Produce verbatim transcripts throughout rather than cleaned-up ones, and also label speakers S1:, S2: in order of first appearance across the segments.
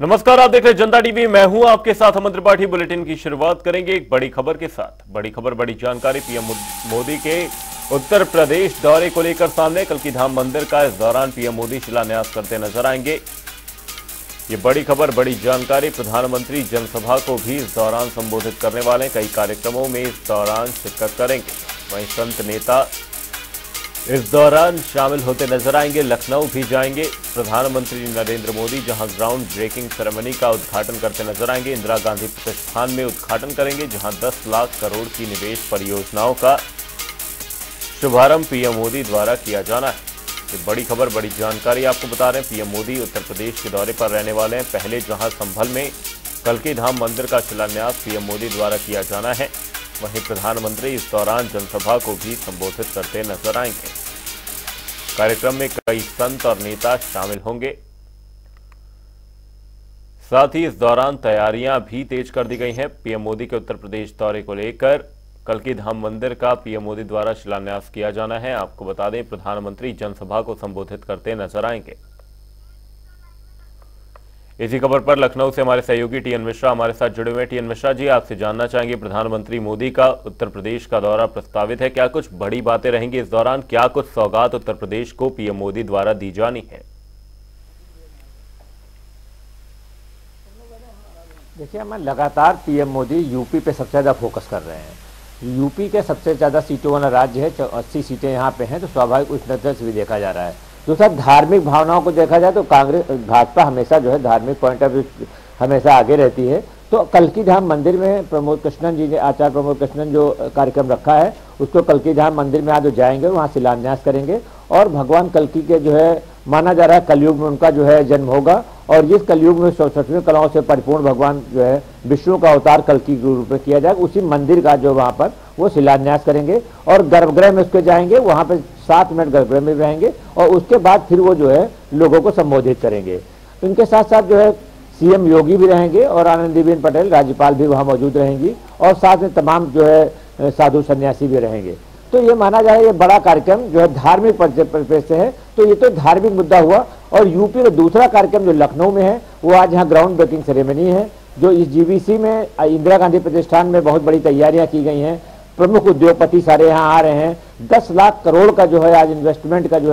S1: नमस्कार, आप देख रहे हैं जनता टीवी। मैं हूं आपके साथ अमन त्रिपाठी। बुलेटिन की शुरुआत करेंगे एक बड़ी खबर के साथ। बड़ी खबर, बड़ी जानकारी पीएम मोदी के उत्तर प्रदेश दौरे को लेकर सामने। कल्की धाम मंदिर का इस दौरान पीएम मोदी शिलान्यास करते नजर आएंगे। ये बड़ी खबर, बड़ी जानकारी। प्रधानमंत्री जनसभा को भी इस दौरान संबोधित करने वाले, कई कार्यक्रमों में इस दौरान शिरकत करेंगे। वहीं संत नेता इस दौरान शामिल होते नजर आएंगे। लखनऊ भी जाएंगे प्रधानमंत्री नरेंद्र मोदी, जहां ग्राउंड ब्रेकिंग सेरेमनी का उद्घाटन करते नजर आएंगे। इंदिरा गांधी प्रतिष्ठान में उद्घाटन करेंगे, जहां दस लाख करोड़ की निवेश परियोजनाओं का शुभारंभ पीएम मोदी द्वारा किया जाना है। ये बड़ी खबर, बड़ी जानकारी आपको बता रहे हैं। पीएम मोदी उत्तर प्रदेश के दौरे पर रहने वाले हैं। पहले जहां संभल में कल्की धाम मंदिर का शिलान्यास पीएम मोदी द्वारा किया जाना है, वहीं प्रधानमंत्री इस दौरान जनसभा को भी संबोधित करते नजर आएंगे। कार्यक्रम में कई संत और नेता शामिल होंगे। साथ ही इस दौरान तैयारियां भी तेज कर दी गई हैं। पीएम मोदी के उत्तर प्रदेश दौरे को लेकर कल्की धाम मंदिर का पीएम मोदी द्वारा शिलान्यास किया जाना है। आपको बता दें, प्रधानमंत्री जनसभा को संबोधित करते नजर आएंगे। इसी खबर पर लखनऊ से हमारे सहयोगी टीएन मिश्रा हमारे साथ जुड़े हुए हैं। टीएन मिश्रा जी, आपसे जानना चाहेंगे, प्रधानमंत्री मोदी का उत्तर प्रदेश का दौरा प्रस्तावित है, क्या कुछ बड़ी बातें रहेंगी इस दौरान? क्या कुछ सौगात उत्तर प्रदेश को पीएम मोदी द्वारा दी जानी है?
S2: देखिए, हम लगातार पीएम मोदी यूपी पे सबसे ज्यादा फोकस कर रहे हैं। यूपी के सबसे ज्यादा सीटों वाला राज्य है, अस्सी सीटें यहाँ पे हैं, तो स्वाभाविक उस नजर से भी देखा जा रहा है। दूसरा, धार्मिक भावनाओं को देखा जाए तो कांग्रेस भाजपा हमेशा जो है धार्मिक पॉइंट ऑफ व्यू हमेशा आगे रहती है। तो कल्की धाम मंदिर में प्रमोद कृष्णन जी ने, आचार्य प्रमोद कृष्णन जो कार्यक्रम रखा है, उसको कल्की धाम मंदिर में आज जो जाएंगे वहाँ शिलान्यास करेंगे। और भगवान कल्की के जो है माना जा रहा है कलयुग में उनका जो है जन्म होगा, और जिस कलयुग में सड़सठवीं कलाओं से परिपूर्ण भगवान जो है विष्णु का अवतार कल्की के रूप में किया जाएगा, उसी मंदिर का जो वहाँ पर वो शिलान्यास करेंगे। और गर्भगृह में उसके जाएंगे, वहाँ पर सात मिनट गर्भगृह में रहेंगे, और उसके बाद फिर वो जो है लोगों को संबोधित करेंगे। इनके साथ साथ जो है सीएम योगी भी रहेंगे और आनंदीबेन पटेल राज्यपाल भी वहाँ मौजूद रहेंगी, और साथ में तमाम जो है साधु सन्यासी भी रहेंगे। तो ये माना जाए ये बड़ा कार्यक्रम जो है धार्मिक परिपेक्ष से है, तो ये तो धार्मिक मुद्दा हुआ। और यूपी में दूसरा कार्यक्रम जो लखनऊ में है, वो आज यहाँ ग्राउंड ब्रेकिंग सेरेमनी है, जो इस जीबीसी में इंदिरा गांधी प्रतिष्ठान में बहुत बड़ी तैयारियां की गई हैं। प्रमुख उद्योगपति सारे यहाँ आ रहे हैं। दस लाख करोड़ का जो है आज इन्वेस्टमेंट का जो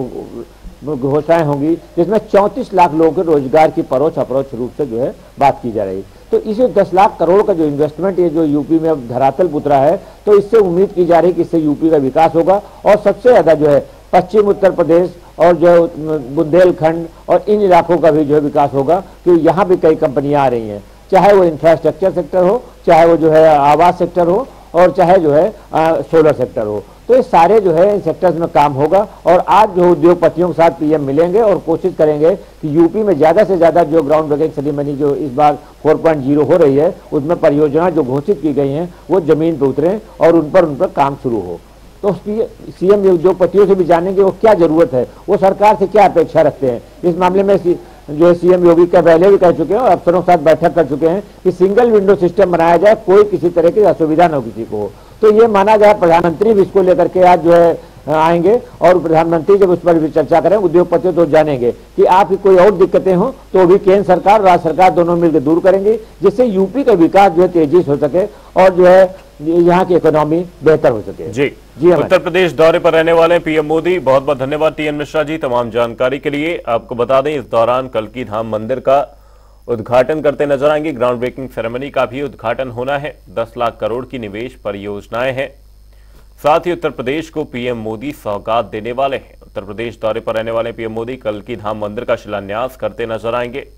S2: है घोषणाएं होंगी, जिसमें चौंतीस लाख लोगों के रोजगार की परोक्ष अपरोक्ष रूप से जो है बात की जा रही है। तो इसे दस लाख करोड़ का जो इन्वेस्टमेंट ये जो यूपी में अब धरातल उतरा है, तो इससे उम्मीद की जा रही है कि इससे यूपी का विकास होगा। और सबसे ज्यादा जो है पश्चिम उत्तर प्रदेश और जो है बुंदेलखंड और इन इलाकों का भी जो है विकास होगा, क्योंकि यहाँ भी कई कंपनियां आ रही हैं, चाहे वो इंफ्रास्ट्रक्चर सेक्टर हो, चाहे वो जो है आवास सेक्टर हो, और चाहे जो है आ, सोलर सेक्टर हो। तो ये सारे जो है इन सेक्टर्स में काम होगा। और आज जो उद्योगपतियों के साथ पीएम मिलेंगे और कोशिश करेंगे कि यूपी में ज्यादा से ज्यादा जो ग्राउंड ब्रेकिंग सेरेमनी जो इस बार चार पॉइंट ज़ीरो हो रही है, उसमें परियोजना जो घोषित की गई हैं वो जमीन पर उतरें और उन पर उन पर काम शुरू हो। तो सीएम उद्योगपतियों से भी जानेंगे वो क्या जरूरत है, वो सरकार से क्या अपेक्षा रखते हैं। इस मामले में जो है सीएम योगी का पहले भी कह चुके हैं और अफसरों के साथ बैठक कर चुके हैं कि सिंगल विंडो सिस्टम बनाया जाए, कोई किसी तरह की असुविधा न हो किसी को। तो ये माना जाए प्रधानमंत्री भी इसको लेकर के आज जो है आएंगे, और प्रधानमंत्री जब उस पर भी चर्चा करें, उद्योगपति तो जानेंगे कि आपकी कोई और दिक्कतें हो तो भी केंद्र सरकार और राज्य सरकार दोनों मिलकर दूर करेंगे, जिससे यूपी का विकास जो है तेजी से हो सके और जो है यहाँ की इकोनॉमी बेहतर हो सके।
S1: जी जी उत्तर प्रदेश दौरे पर रहने वाले पीएम मोदी, बहुत बहुत धन्यवाद टीएन मिश्रा जी तमाम जानकारी के लिए। आपको बता दें, इस दौरान कल्की धाम मंदिर का उद्घाटन करते नजर आएंगे। ग्राउंड ब्रेकिंग सेरेमनी का भी उद्घाटन होना है। दस लाख करोड़ की निवेश परियोजनाएं हैं। साथ ही उत्तर प्रदेश को पीएम मोदी सौगात देने वाले हैं। उत्तर प्रदेश दौरे पर रहने वाले पीएम मोदी कल्की धाम मंदिर का शिलान्यास करते नजर आएंगे।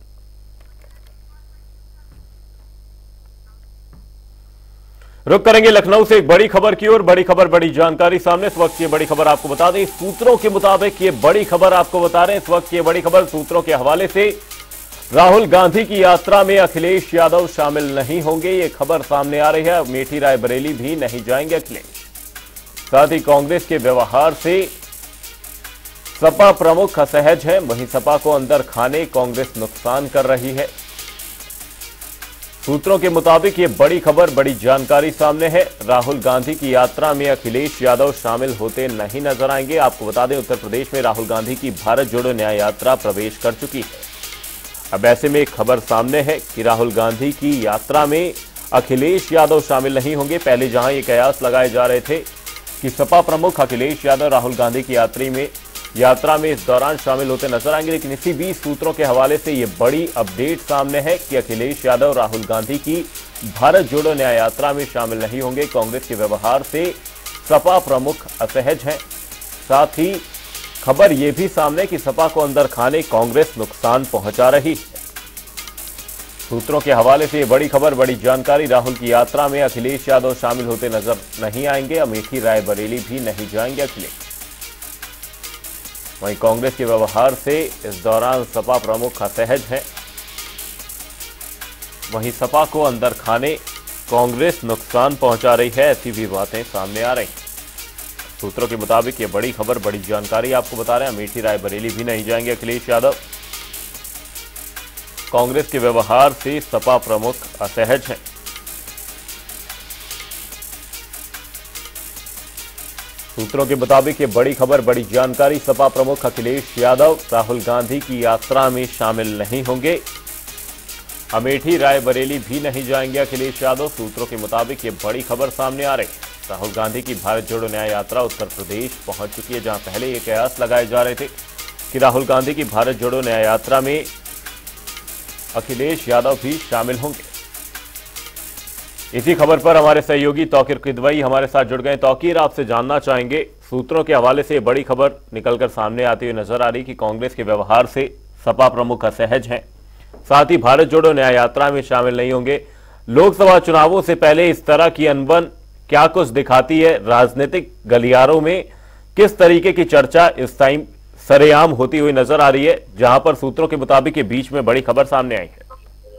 S1: रुक करेंगे लखनऊ से एक बड़ी खबर की ओर। बड़ी खबर, बड़ी जानकारी सामने। इस वक्त ये बड़ी खबर आपको बता दें, सूत्रों के मुताबिक ये बड़ी खबर आपको बता रहे हैं। इस वक्त ये बड़ी खबर सूत्रों के हवाले से, राहुल गांधी की यात्रा में अखिलेश यादव शामिल नहीं होंगे, ये खबर सामने आ रही है। अमेठी रायबरेली भी नहीं जाएंगे अखिलेश। साथ ही कांग्रेस के व्यवहार से सपा प्रमुख असहज है, वहीं सपा को अंदर खाने कांग्रेस नुकसान कर रही है। सूत्रों के मुताबिक ये बड़ी खबर, बड़ी जानकारी सामने है। राहुल गांधी की यात्रा में अखिलेश यादव शामिल होते नहीं नजर आएंगे। आपको बता दें, उत्तर प्रदेश में राहुल गांधी की भारत जोड़ो न्याय यात्रा प्रवेश कर चुकी है। अब ऐसे में एक खबर सामने है कि राहुल गांधी की यात्रा में अखिलेश यादव शामिल नहीं होंगे। पहले जहां ये कयास लगाए जा रहे थे कि सपा प्रमुख अखिलेश यादव राहुल गांधी की यात्री में यात्रा में इस दौरान शामिल होते नजर आएंगे, लेकिन इसी बीच सूत्रों के हवाले से ये बड़ी अपडेट सामने है कि अखिलेश यादव राहुल गांधी की भारत जोड़ो न्याय यात्रा में शामिल नहीं होंगे। कांग्रेस के व्यवहार से सपा प्रमुख असहज हैं। साथ ही खबर यह भी सामने कि सपा को अंदर खाने कांग्रेस नुकसान पहुंचा रही है। सूत्रों के हवाले से बड़ी खबर, बड़ी जानकारी, राहुल की यात्रा में अखिलेश यादव शामिल होते नजर नहीं आएंगे। अमेठी रायबरेली भी नहीं जाएंगे अखिलेश। वहीं कांग्रेस के व्यवहार से इस दौरान सपा प्रमुख असहज हैं। वहीं सपा को अंदर खाने कांग्रेस नुकसान पहुंचा रही है, ऐसी भी बातें सामने आ रही हैं। सूत्रों के मुताबिक ये बड़ी खबर, बड़ी जानकारी आपको बता रहे हैं। अमेठी रायबरेली भी नहीं जाएंगे अखिलेश यादव। कांग्रेस के व्यवहार से सपा प्रमुख असहज हैं। सूत्रों के मुताबिक ये बड़ी खबर, बड़ी जानकारी, सपा प्रमुख अखिलेश यादव राहुल गांधी की यात्रा में शामिल नहीं होंगे। अमेठी रायबरेली भी नहीं जाएंगे अखिलेश यादव। सूत्रों के मुताबिक ये बड़ी खबर सामने आ रही है। राहुल गांधी की भारत जोड़ो न्याय यात्रा उत्तर प्रदेश पहुंच चुकी है, जहां पहले ये कयास लगाए जा रहे थे कि राहुल गांधी की भारत जोड़ो न्याय यात्रा में अखिलेश यादव भी शामिल होंगे। इसी खबर पर हमारे सहयोगी तौकीर किदवई हमारे साथ जुड़ गए। तौकीर, आपसे जानना चाहेंगे, सूत्रों के हवाले से बड़ी खबर निकलकर सामने आती हुई नजर आ रही कि कांग्रेस के व्यवहार से सपा प्रमुख असहज हैं, साथ ही भारत जोड़ो न्याय यात्रा में शामिल नहीं होंगे। लोकसभा चुनावों से पहले इस तरह की अनबन क्या कुछ दिखाती है? राजनीतिक गलियारों में किस तरीके की चर्चा इस टाइम सरेआम होती हुई नजर आ रही है, जहां पर सूत्रों के मुताबिक के बीच में बड़ी खबर सामने आई है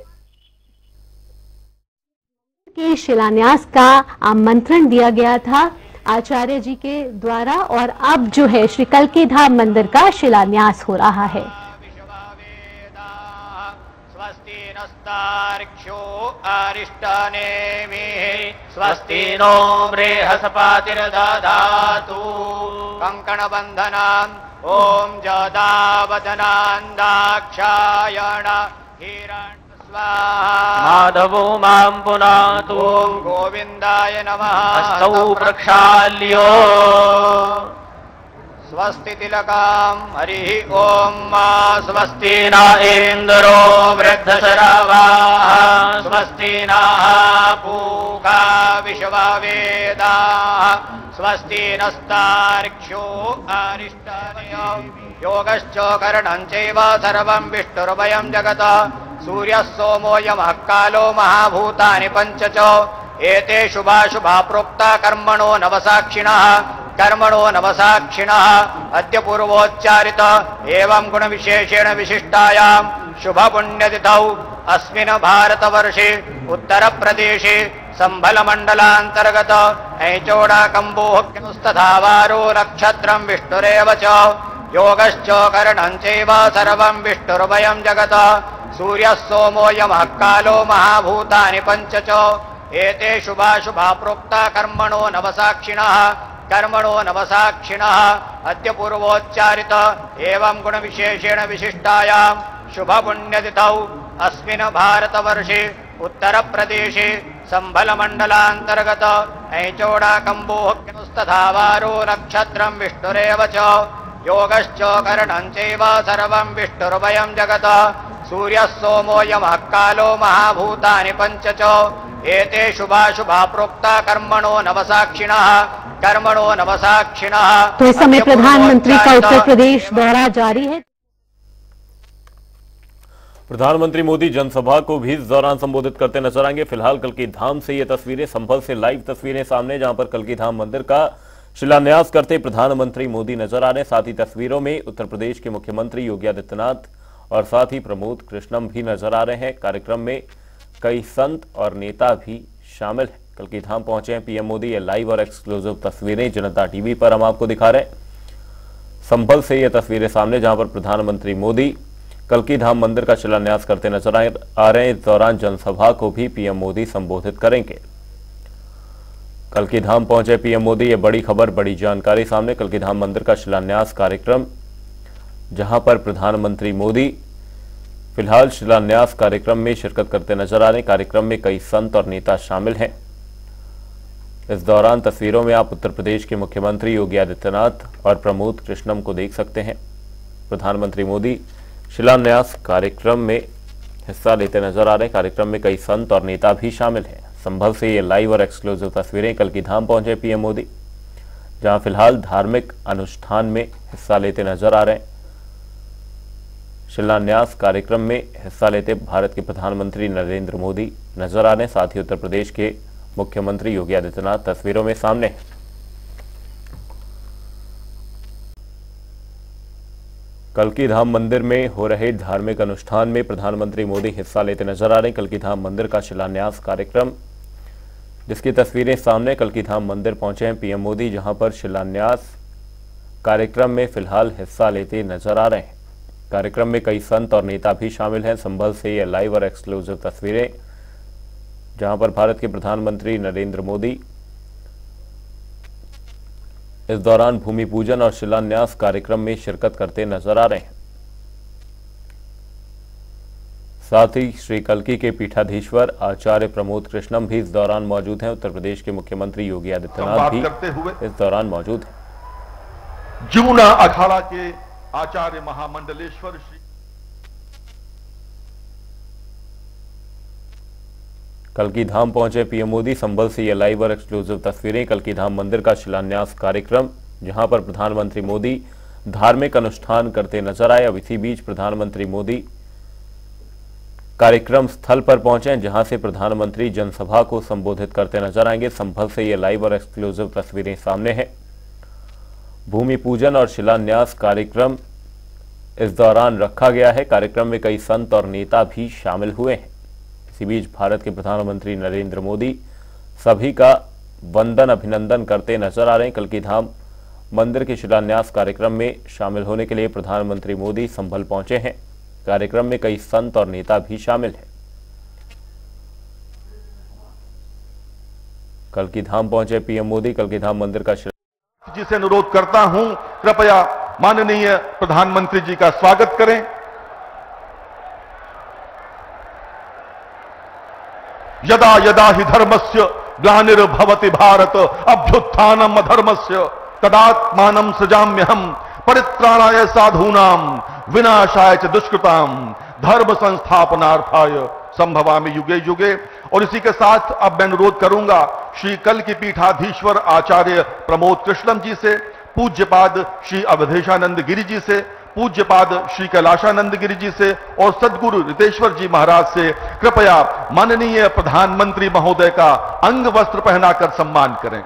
S3: के शिलान्यास का आमंत्रण दिया गया था आचार्य जी के द्वारा, और अब जो है श्री कल्की धाम मंदिर का शिलान्यास हो रहा है।
S4: स्वस्ति नस्तार्क्ष्यो अरिष्टनेमिः स्वस्ति नो बृहस्पतिर्दधातु कंकणबन्धनान् ओम जदावदनान् दाक्षायण हिरण्य माधवो मां पुनातु ओम गोविंदाय नमः हस्तौ प्रक्षाल्यो स्वस्ति तिलकां हरिः ओम स्वस्ति न इंद्रो वृद्धशरावाः स्वस्ति नः पूषा विश्ववेदाः स्वस्ति नस्तार्क्ष्यो अरिष्टनेमिः योगश्चोकरणं चैव सर्वं विष्णुर्वयं जगत् सूर्यः सोमो यमः कालो महाभूतानि पञ्च च एते शुभाशुभा प्रोक्ता कर्मणो नवसाक्षिणः कर्मणो नवसाक्षिणः अद्य पूर्वोच्चारित एवं गुणविशेषेण विशिष्टायां शुभपुण्यतिथौ अस्मिन् भारतवर्षे उत्तरप्रदेशे सम्भलमण्डलान्तर्गत ऐचोडाकम्बोस्तथा वारो नक्षत्रं विष्णुरेव च योगश्चोकरणं चैव सर्वं विष्णुर्वयं जगत् सूर्यः सोमो यमः कालो महाभूतानि पञ्च च एते शुभाशुभा प्रोक्ता कर्मणो नवसाक्षिणः कर्मणो नवसाक्षिणः अद्य पूर्वोच्चारित एवं गुणविशेषेण विशिष्टायां शुभपुण्यतिथौ अस्मिन् भारतवर्षे उत्तरप्रदेशे सम्भलमण्डलान्तर्गत ऐचोडाकम्बोस्तथा वारो नक्षत्रं विष्णुरेव च योगश्चोकरणं चैव सर्वं विष्णुर्वयं जगत् सूर्यः सोमो यमः कालो महाभूतानि पञ्च च एते शुभाशुभा प्रोक्ता कर्मणो नवसाक्षिणः कर्मणो नवसाक्षिणः।
S3: तो इस समय प्रधानमंत्री का उत्तर प्रदेश दौरा जारी है।
S1: प्रधानमंत्री मोदी जनसभा को भी इस दौरान संबोधित करते नजर आएंगे। फिलहाल कल्की धाम से ये तस्वीरें, संभल से लाइव तस्वीरें सामने, जहां पर कल्की धाम मंदिर का शिलान्यास करते प्रधानमंत्री मोदी नजर आ रहे हैं। साथ ही तस्वीरों में उत्तर प्रदेश के मुख्यमंत्री योगी आदित्यनाथ और साथ ही प्रमोद कृष्णम भी नजर आ रहे हैं। कार्यक्रम में कई संत और नेता भी शामिल हैं। कल्की धाम पहुंचे हैं पीएम मोदी। ये लाइव और एक्सक्लूसिव तस्वीरें जनता टीवी पर हम आपको दिखा रहे हैं। संभल से ये तस्वीरें सामने, जहां पर प्रधानमंत्री मोदी कल्की धाम मंदिर का शिलान्यास करते नजर आ रहे हैं। इस दौरान जनसभा को भी पीएम मोदी संबोधित करेंगे। कल्की धाम पहुंचे पीएम मोदी। ये बड़ी खबर, बड़ी जानकारी सामने। कल्की धाम मंदिर का शिलान्यास कार्यक्रम, जहां पर प्रधानमंत्री मोदी फिलहाल शिलान्यास कार्यक्रम में शिरकत करते नजर आ रहे हैं। कार्यक्रम में कई संत और नेता शामिल हैं। इस दौरान तस्वीरों में आप उत्तर प्रदेश के मुख्यमंत्री योगी आदित्यनाथ और प्रमोद कृष्णम को देख सकते हैं। प्रधानमंत्री मोदी शिलान्यास कार्यक्रम में हिस्सा लेते नजर आ रहे हैं। कार्यक्रम में कई संत और नेता भी शामिल हैं। संभल से ये लाइव और एक्सक्लूसिव तस्वीरें। कल की धाम पहुंचे पीएम मोदी, जहां फिलहाल धार्मिक अनुष्ठान में हिस्सा लेते नजर आ रहे हैं। शिलान्यास कार्यक्रम में हिस्सा लेते भारत के प्रधानमंत्री नरेंद्र मोदी नजर आ रहे हैं। साथ ही उत्तर प्रदेश के मुख्यमंत्री योगी आदित्यनाथ तस्वीरों में सामने हैं। कल की धाम मंदिर में हो रहे धार्मिक अनुष्ठान में प्रधानमंत्री मोदी हिस्सा लेते नजर आ रहे हैं। कल की धाम मंदिर का शिलान्यास कार्यक्रम, जिसकी तस्वीरें सामने। कल की धाम मंदिर पहुंचे हैं पीएम मोदी, जहां पर शिलान्यास कार्यक्रम में फिलहाल हिस्सा लेते नजर आ रहे हैं। कार्यक्रम में कई संत और नेता भी शामिल हैं। संभल से ये लाइव और एक्सक्लूसिव तस्वीरें, जहां पर भारत के प्रधानमंत्री नरेंद्र मोदी इस दौरान भूमि पूजन और शिलान्यास कार्यक्रम में शिरकत करते नजर आ रहे हैं। साथ ही श्री कल्की के पीठाधीश्वर आचार्य प्रमोद कृष्णम भी इस दौरान मौजूद हैं। उत्तर प्रदेश के मुख्यमंत्री योगी आदित्यनाथ भी इस दौरान मौजूद हैं।
S5: जमुना अखाड़ा के आचार्य महामंडलेश्वर श्री
S1: कल की धाम पहुंचे पीएम मोदी। संभल से ये लाइव और एक्सक्लूसिव तस्वीरें। कल की धाम मंदिर का शिलान्यास कार्यक्रम, जहां पर प्रधानमंत्री मोदी धार्मिक अनुष्ठान करते नजर आए। अब इसी बीच प्रधानमंत्री मोदी कार्यक्रम स्थल पर पहुंचे, जहां से प्रधानमंत्री जनसभा को संबोधित करते नजर आएंगे। संभल से ये लाइव और एक्सक्लूसिव तस्वीरें सामने हैं। भूमि पूजन और शिलान्यास कार्यक्रम इस दौरान रखा गया है। कार्यक्रम में कई संत और नेता भी शामिल हुए हैं। इसी बीच भारत के प्रधानमंत्री नरेंद्र मोदी सभी का वंदन अभिनंदन करते नजर आ रहे हैं। कल की धाम मंदिर के शिलान्यास कार्यक्रम में शामिल होने के लिए प्रधानमंत्री मोदी संभल पहुंचे हैं। कार्यक्रम में कई संत और नेता भी शामिल हैं। कल की धाम पहुंचे पीएम मोदी। कल की धाम मंदिर का
S5: जी से अनुरोध करता हूं, कृपया माननीय प्रधानमंत्री जी का स्वागत करें। यदा यदा हि धर्मस्य ग्लानिर्भवति भारत अभ्युत्थानम् अधर्मस्य तदात्मानं सृजाम्यहम् परित्राणाय साधूनां विनाशाय च दुष्कृतां धर्म संस्थापनार्थाय संभवामि युगे युगे। और इसी के साथ अब मैं अनुरोध करूंगा श्री कल की पीठाधीश्वर आचार्य प्रमोद कृष्णम जी से, पूज्यपाद श्री अवधेशानंद गिरि जी से, पूज्यपाद श्री कैलाशानंद गिरि जी से और सदगुरु रितेश्वर जी महाराज से कृपया माननीय प्रधानमंत्री महोदय का अंग वस्त्र पहनाकर सम्मान करें।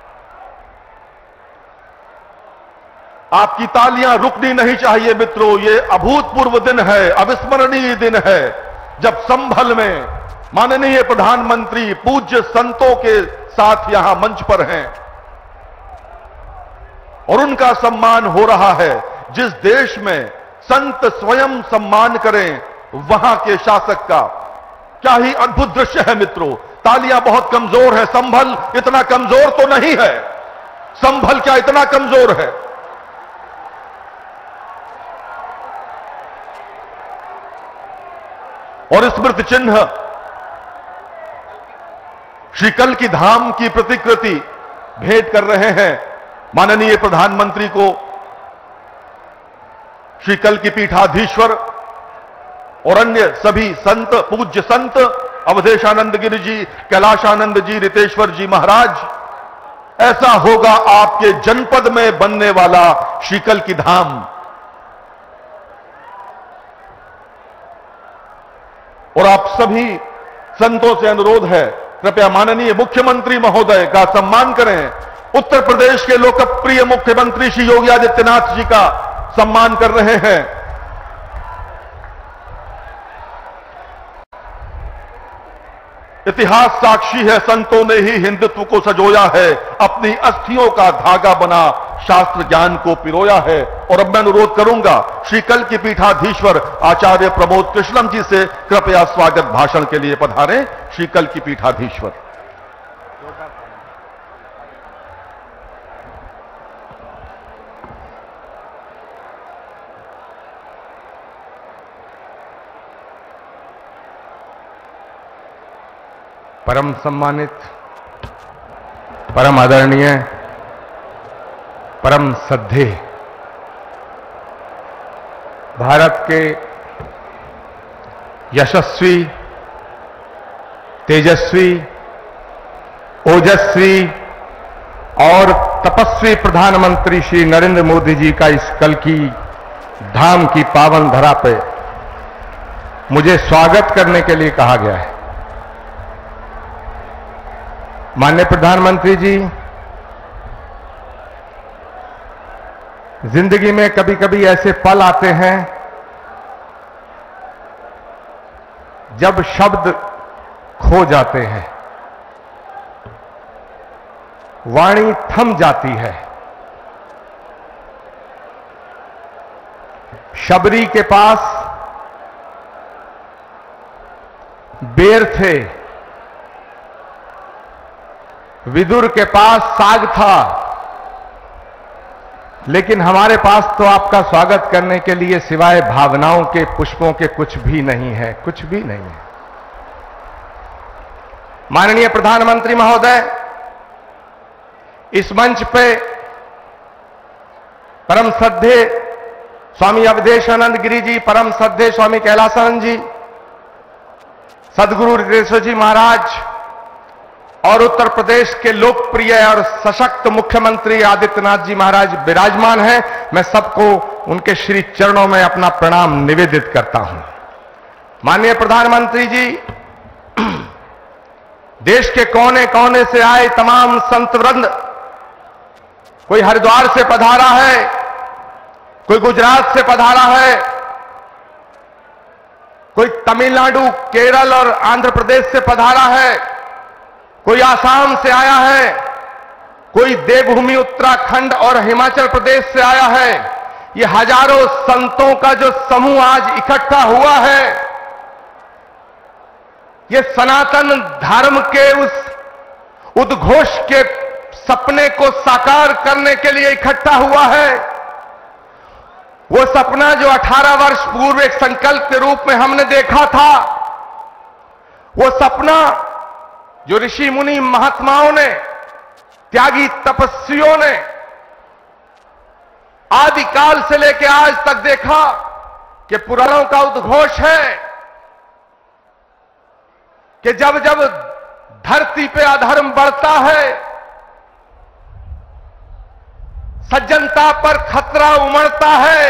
S5: आपकी तालियां रुकनी नहीं चाहिए मित्रों। ये अभूतपूर्व दिन है, अविस्मरणीय दिन है, जब संभल में माननीय प्रधानमंत्री पूज्य संतों के साथ यहां मंच पर हैं और उनका सम्मान हो रहा है। जिस देश में संत स्वयं सम्मान करें, वहां के शासक का क्या ही अद्भुत दृश्य है मित्रों। तालियां बहुत कमजोर है। संभल इतना कमजोर तो नहीं है। संभल क्या इतना कमजोर है? और स्मृति चिन्ह श्री कल की धाम की प्रतिकृति भेंट कर रहे हैं माननीय प्रधानमंत्री को श्री कल की पीठाधीश्वर और अन्य सभी संत, पूज्य संत अवधेशानंद गिरि जी, कैलाशानंद जी, रितेश्वर जी महाराज। ऐसा होगा आपके जनपद में बनने वाला श्री कल की धाम। और आप सभी संतों से अनुरोध है, कृपया माननीय मुख्यमंत्री महोदय का सम्मान करें। उत्तर प्रदेश के लोकप्रिय मुख्यमंत्री श्री योगी आदित्यनाथ जी का सम्मान कर रहे हैं। इतिहास साक्षी है, संतों ने ही हिंदुत्व को सजोया है, अपनी अस्थियों का धागा बना शास्त्र ज्ञान को पिरोया है। और अब मैं अनुरोध करूंगा श्री कल की पीठाधीश्वर आचार्य प्रमोद कृष्णम जी से, कृपया स्वागत भाषण के लिए पधारें श्री कल की पीठाधीश्वर।
S6: परम सम्मानित, परम आदरणीय, परम श्रद्धेय भारत के यशस्वी, तेजस्वी, ओजस्वी और तपस्वी प्रधानमंत्री श्री नरेंद्र मोदी जी का इस कल की धाम की पावन धरा पे मुझे स्वागत करने के लिए कहा गया है। माननीय प्रधानमंत्री जी, जिंदगी में कभी कभी ऐसे पल आते हैं जब शब्द खो जाते हैं, वाणी थम जाती है। शबरी के पास बेर थे, विदुर के पास साग था, लेकिन हमारे पास तो आपका स्वागत करने के लिए सिवाय भावनाओं के, पुष्पों के कुछ भी नहीं है, कुछ भी नहीं है। माननीय प्रधानमंत्री महोदय, इस मंच पे परम श्रद्धेय स्वामी अवधेशानंद गिरी जी, परम श्रद्धेय स्वामी कैलासानंद जी, सदगुरु हृदयेश्वर जी महाराज और उत्तर प्रदेश के लोकप्रिय और सशक्त मुख्यमंत्री आदित्यनाथ जी महाराज विराजमान हैं। मैं सबको उनके श्री चरणों में अपना प्रणाम निवेदित करता हूं। माननीय प्रधानमंत्री जी, देश के कोने कोने से आए तमाम संत वृंद, कोई हरिद्वार से पधारा है, कोई गुजरात से पधारा है, कोई तमिलनाडु, केरल और आंध्र प्रदेश से पधारा है, कोई आसाम से आया है, कोई देवभूमि उत्तराखंड और हिमाचल प्रदेश से आया है। ये हजारों संतों का जो समूह आज इकट्ठा हुआ है, ये सनातन धर्म के उस उद्घोष के सपने को साकार करने के लिए इकट्ठा हुआ है। वो सपना जो अठारह वर्ष पूर्व एक संकल्प के रूप में हमने देखा था, वो सपना जो ऋषि मुनि महात्माओं ने, त्यागी तपस्वियों ने आदिकाल से लेकर आज तक देखा कि पुराणों का उद्घोष है कि जब जब धरती पे अधर्म बढ़ता है, सज्जनता पर खतरा उमड़ता है।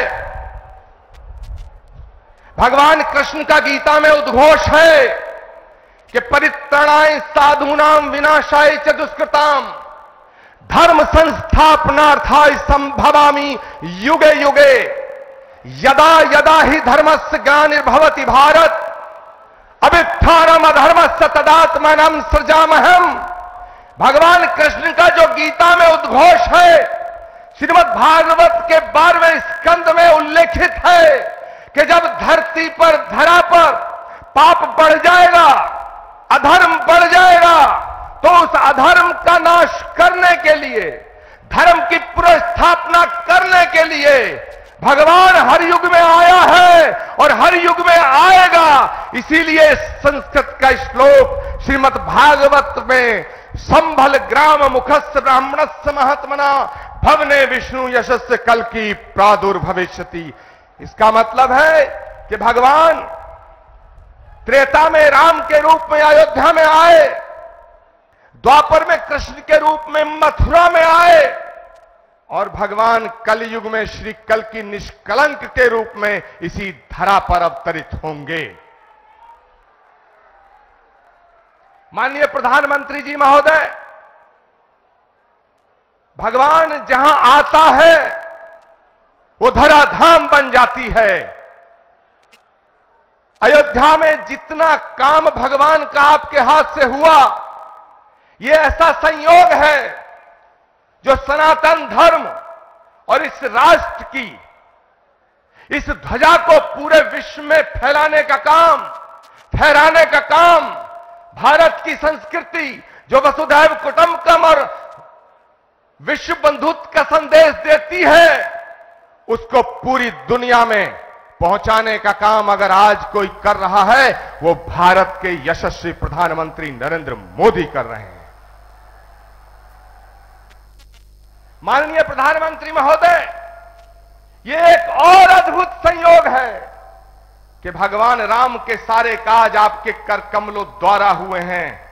S6: भगवान कृष्ण का गीता में उद्घोष है कि परित्राणाय साधूनाम विनाशाय च दुष्कृताम धर्म संस्थापनार्थाय संभवामि युगे युगे यदा यदा ही धर्मस्य ग्लानिर्भवति भारत अभित्थानम अधर्मस्य तदात्मानं सृजामहम्। भगवान कृष्ण का जो गीता में उद्घोष है, श्रीमद् भागवत के बारहवें स्कंद में उल्लेखित है कि जब धरती पर, धरा पर पाप बढ़ जाएगा, अधर्म बढ़ जाएगा, तो उस अधर्म का नाश करने के लिए, धर्म की पुनर्स्थापना करने के लिए भगवान हर युग में आया है और हर युग में आएगा। इसीलिए संस्कृत का श्लोक श्रीमद् भागवत में संभल ग्राम मुखस्य ब्राह्मणस्य महात्मना भवने विष्णु यशस्य कल की प्रादुर्भविष्यति। इसका मतलब है कि भगवान त्रेता में राम के रूप में अयोध्या में आए, द्वापर में कृष्ण के रूप में मथुरा में आए और भगवान कलयुग में श्री कल की निष्कलंक के रूप में इसी धरा पर अवतरित होंगे। माननीय प्रधानमंत्री जी महोदय, भगवान जहां आता है वो धराधाम बन जाती है। अयोध्या में जितना काम भगवान का आपके हाथ से हुआ, ये ऐसा संयोग है जो सनातन धर्म और इस राष्ट्र की, इस ध्वजा को पूरे विश्व में फैलाने का काम, फहराने का काम, भारत की संस्कृति जो वसुधैव कुटुंबकम और विश्व बंधुत्व का संदेश देती है, उसको पूरी दुनिया में पहुंचाने का काम अगर आज कोई कर रहा है, वो भारत के यशस्वी प्रधानमंत्री नरेंद्र मोदी कर रहे हैं। माननीय प्रधानमंत्री महोदय, ये एक और अद्भुत संयोग है कि भगवान राम के सारे काज आपके कर कमलों द्वारा हुए हैं।